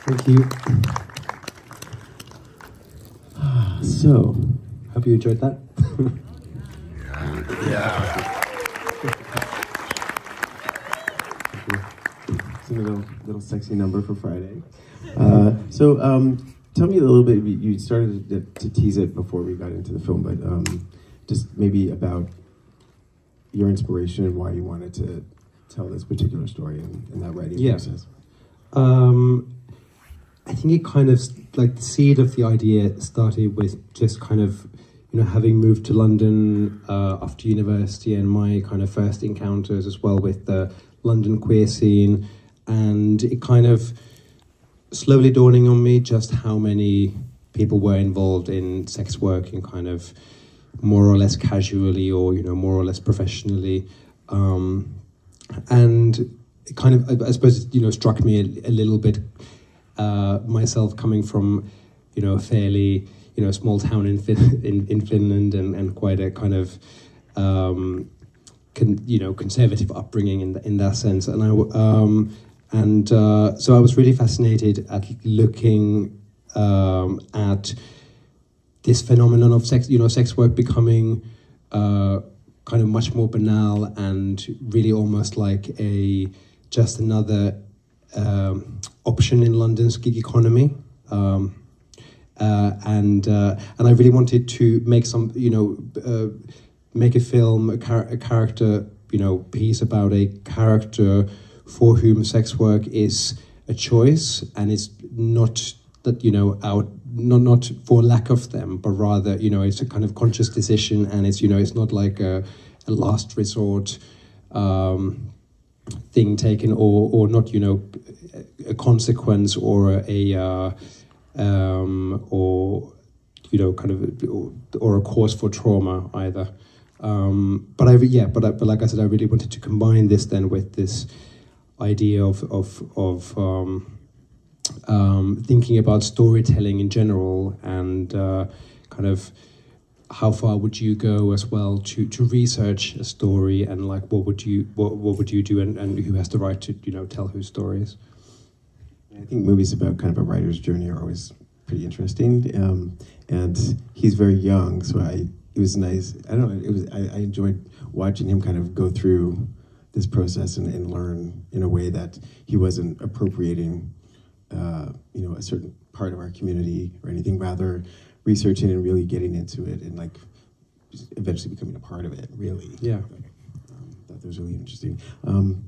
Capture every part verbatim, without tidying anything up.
Thank you. So, hope you enjoyed that. Yeah. It's a little, little sexy number for Friday. Uh, so, um, tell me a little bit. You started to, to tease it before we got into the film, but um, just maybe about your inspiration and why you wanted to tell this particular story in, in that writing yeah. process. Um, I think it kind of, like, the seed of the idea started with just kind of, you know, having moved to London uh, after university and my kind of first encounters as well with the London queer scene, and it kind of slowly dawning on me just how many people were involved in sex work in kind of more or less casually or, you know, more or less professionally. Um, and it kind of, I, I suppose, it, you know, struck me a, a little bit, uh, myself coming from, you know, a fairly, you know, small town in fin in, in Finland and, and quite a kind of, um, con, you know, conservative upbringing in, the, in that sense. And I, um, and uh, so I was really fascinated at looking um, at this phenomenon of sex, you know, sex work becoming uh, kind of much more banal and really almost like a just another um, option in London's gig economy. Um, uh, and uh, and I really wanted to make some, you know, uh, make a film, a, char a character, you know, piece about a character for whom sex work is a choice, and it's not that, you know, out, not not for lack of them, but rather, you know, it's a kind of conscious decision, and it's, you know, it's not like a, a last resort um, thing taken, or or not, you know, a consequence or a uh, um, or, you know, kind of or, or a cause for trauma either. Um, but I yeah, but I, but like I said, I really wanted to combine this then with this idea of of of um, um, thinking about storytelling in general, and uh, kind of how far would you go as well to to research a story, and like what would you what what would you do, and, and who has the right to, you know, tell whose stories. I think movies about kind of a writer's journey are always pretty interesting, um, and he's very young, so I it was nice. I don't know. It was I, I enjoyed watching him kind of go through this process and, and learn in a way that he wasn't appropriating, uh, you know, a certain part of our community or anything. Rather, researching and really getting into it and like eventually becoming a part of it. Really, yeah. Um, that was really interesting. Um,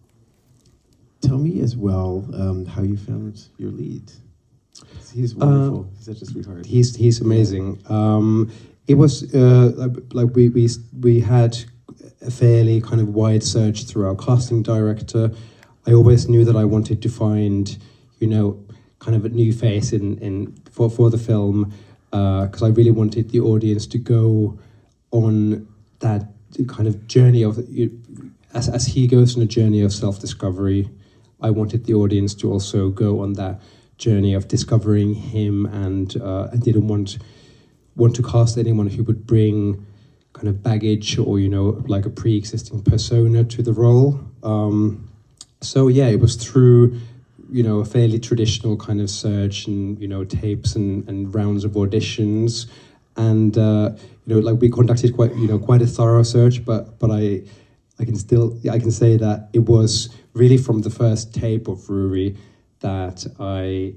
tell me as well um, how you found your lead. He's wonderful. Uh, he's such a sweetheart. He's he's amazing. Um, it was uh, like we we we had a fairly kind of wide search through our casting director. I always knew that I wanted to find, you know, kind of a new face in in for for the film, because uh, I really wanted the audience to go on that kind of journey of, as as he goes on a journey of self-discovery. I wanted the audience to also go on that journey of discovering him, and uh, I didn't want want to cast anyone who would bring kind of baggage or, you know, like a pre-existing persona to the role. Um, so yeah, it was through, you know, a fairly traditional kind of search and, you know, tapes and, and rounds of auditions, and uh, you know, like we conducted quite, you know, quite a thorough search, but but I I can still I can say that it was really from the first tape of Ruri that I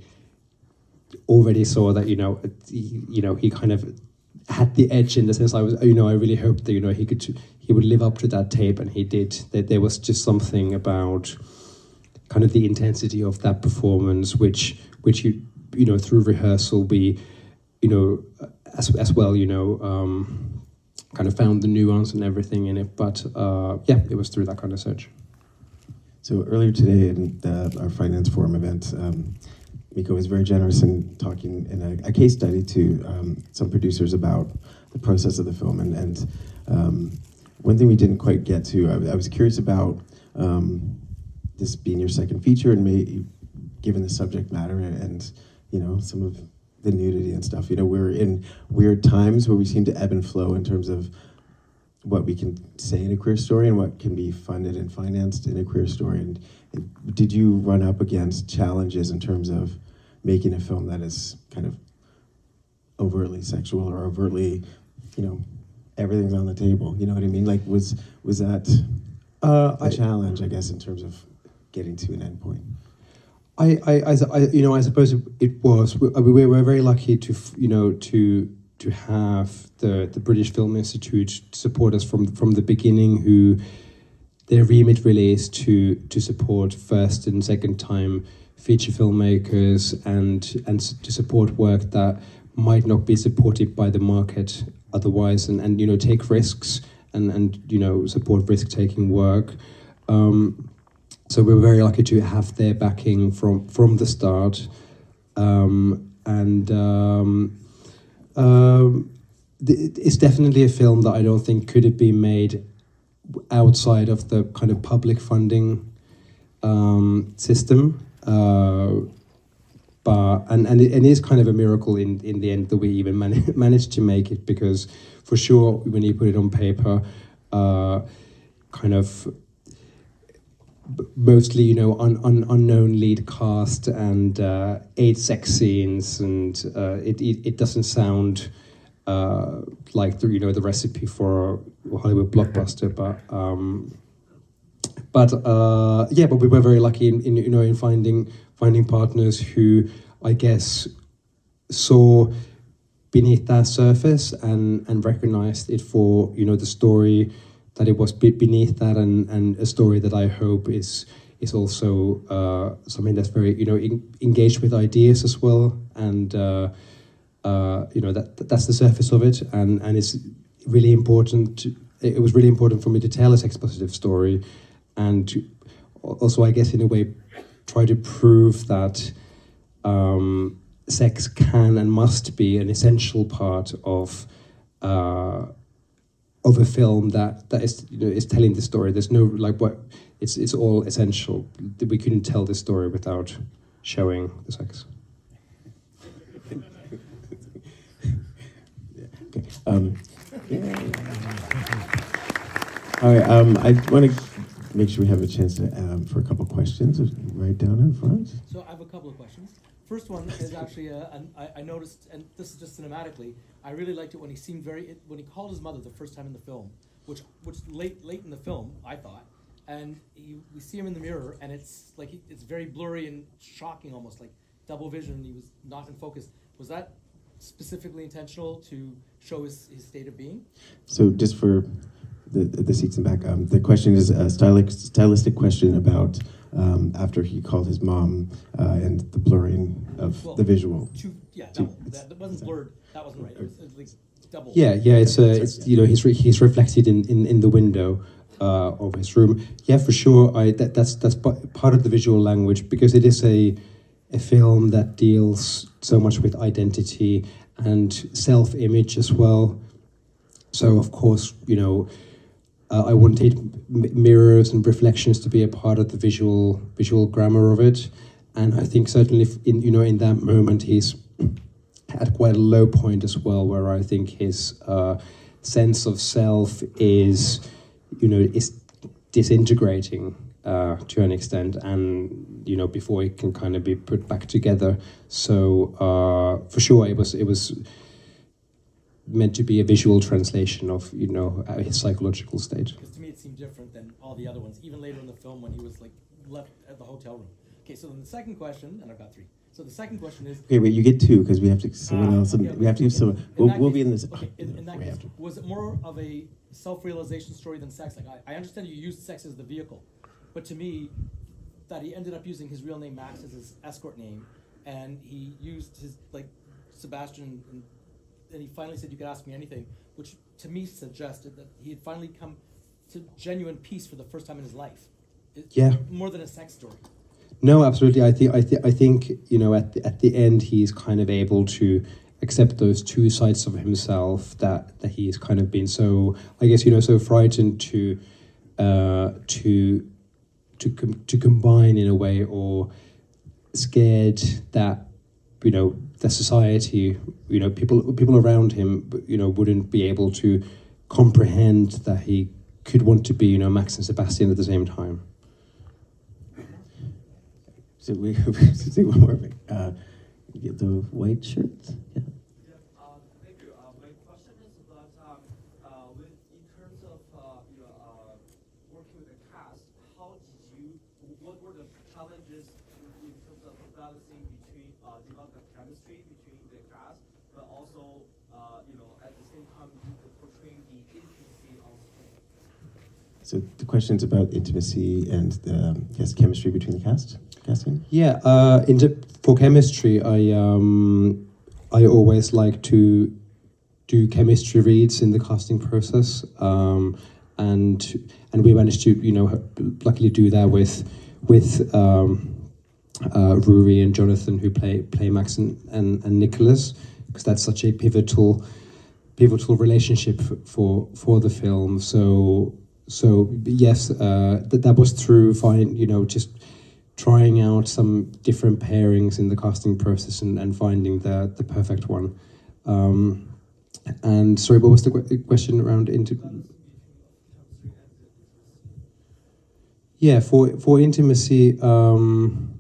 already saw that, you know, he, you know, he kind of had the edge, in the sense I was, you know, I really hoped that, you know, he could, he would live up to that tape, and he did. That there was just something about kind of the intensity of that performance, which, which you, you know, through rehearsal we, you know, as as well, you know, um, kind of found the nuance and everything in it. But uh, yeah, it was through that kind of search. So earlier today in the, our Finance Forum event, um, Mikko was very generous in talking in a, a case study to um, some producers about the process of the film. And, and um, one thing we didn't quite get to, I, I was curious about um, this being your second feature, and may, given the subject matter and, you know, some of the nudity and stuff. You know, we're in weird times where we seem to ebb and flow in terms of what we can say in a queer story and what can be funded and financed in a queer story. And, and did you run up against challenges in terms of making a film that is kind of overtly sexual or overtly, you know, everything's on the table. You know what I mean? Like, was was that uh, a I, challenge, I guess, in terms of getting to an end point? I, I, I, I you know, I suppose it, it was. We, we were very lucky to, you know, to to have the the British Film Institute support us from from the beginning. Who their remit really is to to support first and second time feature filmmakers and and to support work that might not be supported by the market otherwise, and, and you know, take risks and, and you know, support risk-taking work. Um, so we were very lucky to have their backing from, from the start. Um, and um, um, th- it's definitely a film that I don't think could have been made outside of the kind of public funding um, system. Uh, But, and and it, and it is kind of a miracle in, in the end that we even man- managed to make it, because for sure when you put it on paper, uh, kind of b- mostly, you know, un, un, unknown lead cast and uh, eight sex scenes, and uh, it, it it doesn't sound uh, like the, you know, the recipe for a Hollywood blockbuster, but um, but uh, yeah, but we were very lucky in, in you know in finding. finding partners who, I guess, saw beneath that surface and, and recognized it for, you know, the story that it was beneath that, and, and a story that I hope is is also uh, something that's very, you know, in, engaged with ideas as well, and uh, uh, you know, that that's the surface of it, and and it's really important. To, it was really important for me to tell a sex positive story, and to also, I guess, in a way, try to prove that um, sex can and must be an essential part of uh, of a film that that is, you know, is telling the story. There's no, like, what it's it's all essential. We couldn't tell this story without showing the sex. Okay. Um, yeah. All right. Um, I want to make sure we have a chance to um, for a couple questions right down in front. So I have a couple of questions. First one is actually, a, an, I, I noticed, and this is just cinematically, I really liked it when he seemed very, it, when he called his mother the first time in the film, which which late late in the film, I thought, and he, we see him in the mirror, and it's like, he, it's very blurry and shocking almost, like double vision, he was not in focus. Was that specifically intentional to show his, his state of being? So just for the the seats in back, um, the question is a stylistic, stylistic question about um, after he called his mom uh, and the blurring of well, the visual. Two, yeah, double. That, that wasn't blurred. That wasn't right. It was, it was like double. Yeah, yeah. It's uh, it's you know, he's re- he's reflected in, in, in the window uh, of his room. Yeah, for sure. I that, that's that's part of the visual language, because it is a a film that deals so much with identity and self-image as well. So of course, you know. Uh, I wanted m- mirrors and reflections to be a part of the visual visual grammar of it, and I think certainly in you know in that moment he's at quite a low point as well, where I think his uh, sense of self is you know is disintegrating uh, to an extent, and you know before it can kind of be put back together. So uh, for sure it was it was. meant to be a visual translation of, you know, his psychological state. Because to me it seemed different than all the other ones, even later in the film when he was like left at the hotel room. Okay, so then the second question, and I've got three. So the second question is... Okay, wait, you get two, because we have to, someone uh, else, okay, we have to give someone, we'll, we'll be in this. Okay, in, in that case, was it more of a self-realization story than sex? Like, I, I understand you used sex as the vehicle, but to me, that he ended up using his real name, Max, as his escort name, and he used his, like, Sebastian... And, and he finally said, you could ask me anything, which to me suggested that he had finally come to genuine peace for the first time in his life. It's yeah. More than a sex story. No, absolutely. I think I, th- I think you know at the, at the end he's kind of able to accept those two sides of himself that that he's kind of been so, I guess, you know, so frightened to uh, to to com- to combine in a way, or scared that, you know, the society, you know, people people around him, you know, wouldn't be able to comprehend that he could want to be, you know, Max and Sebastian at the same time. So we see one more thing. Uh, get the white shirt. Yeah. Uh, thank you. Uh, my question is about um, uh, with, in terms of uh, your uh, working with the cast, how did you, what were the challenges in terms of balancing between uh, develop the chemistry between the cast, but also uh, you know at the same time portraying the intimacy on screen? So the question's about intimacy and the yes chemistry between the cast. Casting? Yeah, uh, in the, for chemistry, I um, I always like to do chemistry reads in the casting process, um, and and we managed to you know luckily do that with with um, uh, Ruri and Jonathan, who play play Max and and, and Nicholas, because that's such a pivotal pivotal relationship for for the film. So so yes, uh, that that was through fine you know just. trying out some different pairings in the casting process and, and finding the, the perfect one. Um, and sorry, what was the qu question around inti Yeah, for for intimacy, um,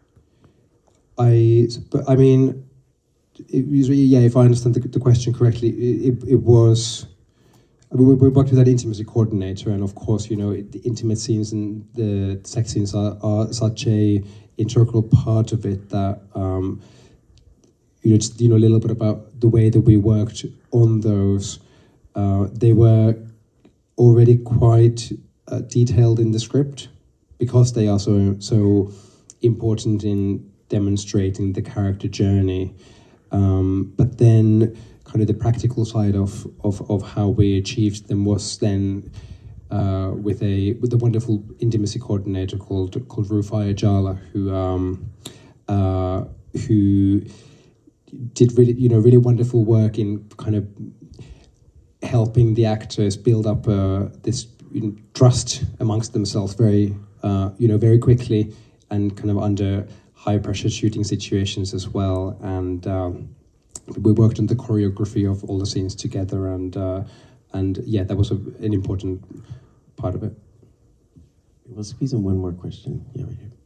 I but I mean, it was, yeah, if I understand the, the question correctly, it, it, it was. I mean, we, we worked with that intimacy coordinator, and of course, you know, it, the intimate scenes and the sex scenes are, are such a integral part of it that um, you know, just you know, a little bit about the way that we worked on those. Uh, they were already quite uh, detailed in the script because they are so so important in demonstrating the character journey. Um, but then. Kind of the practical side of, of, of how we achieved them was then uh, with a with a wonderful intimacy coordinator called called Rufai Ajala, who um, uh, who did really you know really wonderful work in kind of helping the actors build up uh, this you know, trust amongst themselves very uh, you know very quickly and kind of under high pressure shooting situations as well. And um, we worked on the choreography of all the scenes together, and uh, and yeah, that was a, an important part of it. We'll squeeze in one more question. Yeah, right here.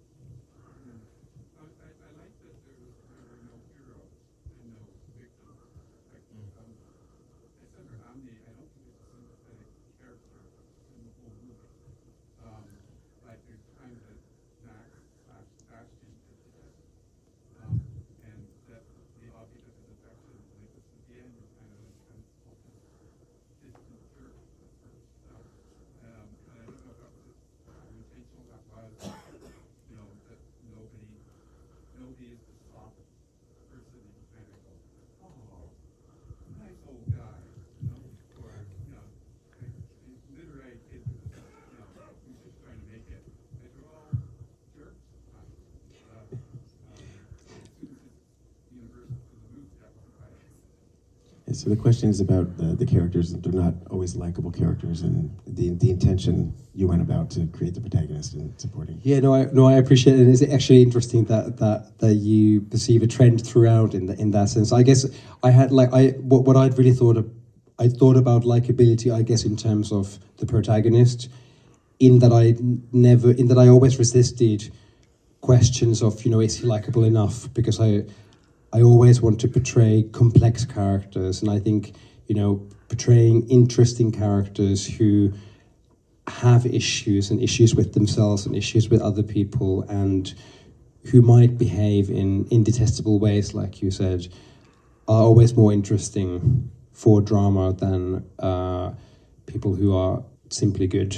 So the question is about the, the characters. They're not always likable characters, and the the intention you went about to create the protagonist and supporting. Yeah, no, I no, I appreciate it. It's actually interesting that that that you perceive a trend throughout in the, in that sense. I guess I had like I what what I'd really thought of. I thought about likability, I guess, in terms of the protagonist, in that I never, in that I always resisted questions of you know is he likable enough, because I. I always want to portray complex characters, and I think, you know, portraying interesting characters who have issues and issues with themselves and issues with other people and who might behave in indetestable ways, like you said, are always more interesting for drama than uh, people who are simply good.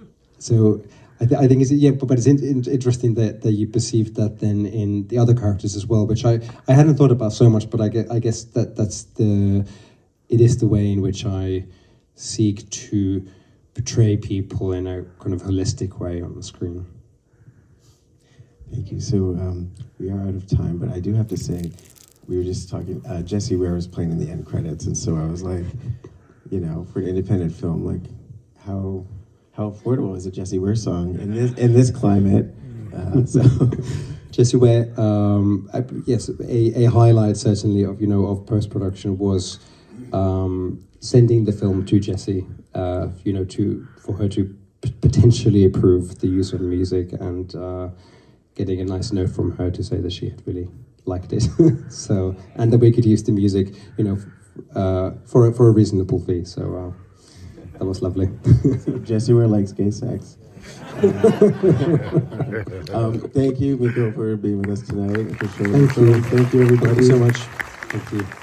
So I, th I think it's yeah, but, but it's in, in, interesting that, that you perceived that then in the other characters as well, which I, I hadn't thought about so much, but I guess, I guess that that's the it is the way in which I seek to portray people in a kind of holistic way on the screen. Thank you. So um, we are out of time, but I do have to say, we were just talking. Uh, Jessie Ware was playing in the end credits, and so I was like, you know, for an independent film, like how. How affordable is a Jessie Ware song in this in this climate? Uh, so, Jessie Ware, um, I, yes, a, a highlight certainly of you know of post production was um, sending the film to Jessie, uh, you know, to for her to p potentially approve the use of music, and uh, getting a nice note from her to say that she had really liked it. So, and that we could use the music, you know, uh, for a- for a reasonable fee. So uh, that was lovely. Jesse Ware likes gay sex. um, thank you, Mikko, for being with us tonight. For showing Thank you. Thank you, everybody. Thank you so much. Thank you.